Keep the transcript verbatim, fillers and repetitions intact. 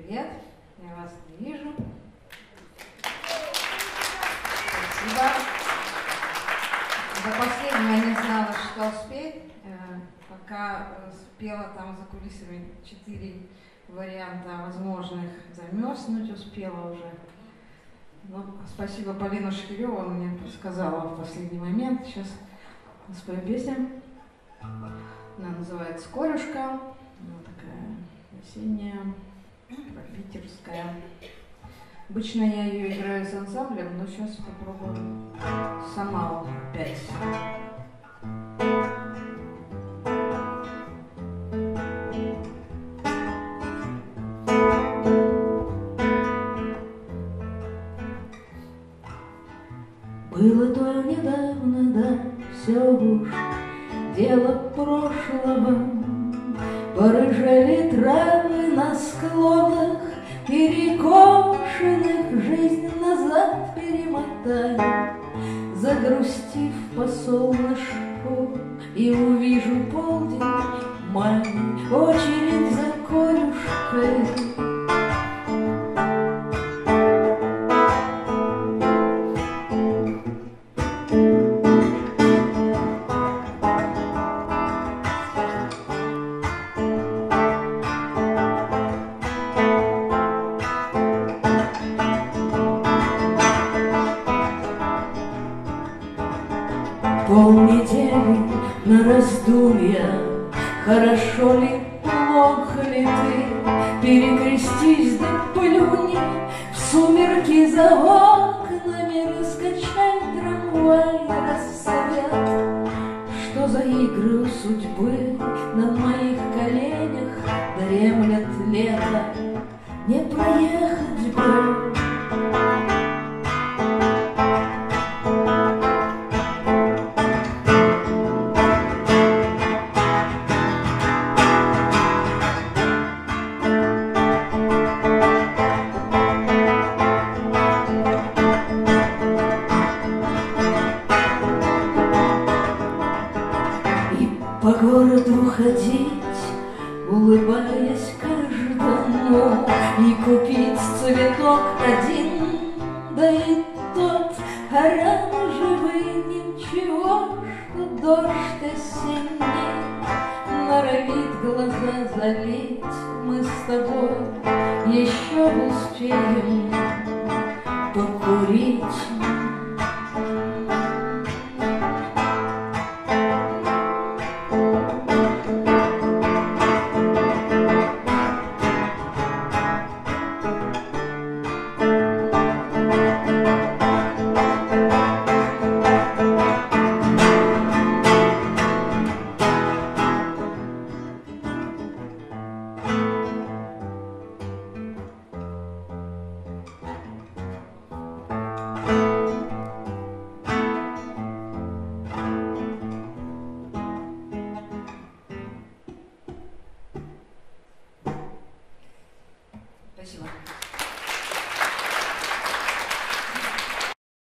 привет. Я вас не вижу. Спасибо. До последнего я не знала, что спеть. Пока спела там за кулисами четыре варианта возможных, замерзнуть успела уже. Но спасибо Полину Шкиреву, она мне подсказала в последний момент. Сейчас спою песню. Она называется «Корюшка». Она такая осенняя, пропитерская. Обычно я ее играю с ансамблем, но сейчас попробую сама опять. Было то недавно, да, все уж дело прошлого. Порыжали травы на склонах, перекошенных жизнь назад перемотаю, загрустив по солнышку, и увижу полдень, май, очередь за корюшкой. Полнедели на раздумья, хорошо ли, плохо ли ты, перекрестись да плюнь в сумерки за окнами, раскачай трамвай рассвет. Что за игры судьбы на моих коленях дремлет лето, не проехать бы. По городу ходить, улыбаясь каждому, и купить цветок один, да и тот, а рано живы ничего, что дождь осенний норовит глаза залить. Мы с тобой еще успеем покурить.